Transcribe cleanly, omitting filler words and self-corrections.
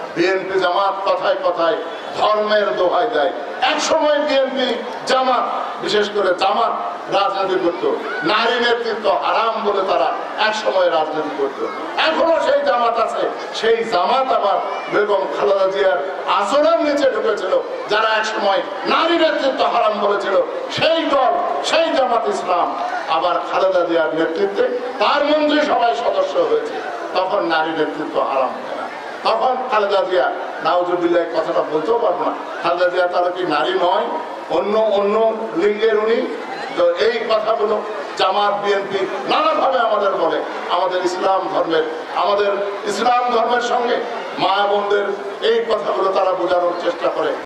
BNP জামাত কথায় কথায় ধর্মের দোহাই দেয়। এক সময় বিএনপি জামাত, বিশেষ করে জামাত রাজনীতি করত, নারী নেতৃত্ব হারাম বলে তারা এক সময় রাজনীতি করত। এখনো সেই জামাত আছে, সেই জামাত আবার বেগম খালেদা জিয়ার আচরণ নিচে ঢুকেছিল। যারা এক সময় নারী নেতৃত্ব হারাম বলেছিল, সেই দল, সেই জামাত ইসলাম আবার খালেদা জিয়ার নেতৃত্বে তার মন্ত্রিসভায় সদস্য হয়েছে। তখন নারী নেতৃত্ব হারাম হয় না, তখন খালেদা জিয়া নাউজুবিল্লাহ কথাটা বলতেও পারবো না। খালেদা জিয়া তারা কি নারী নয়, অন্য লিঙ্গের উনি? তো এই কথাগুলো জামাত বিএনপি নানাভাবে আমাদের বলে। আমাদের ইসলাম ধর্মের সঙ্গে মা বোনদের এই কথাগুলো তারা বোঝানোর চেষ্টা করে।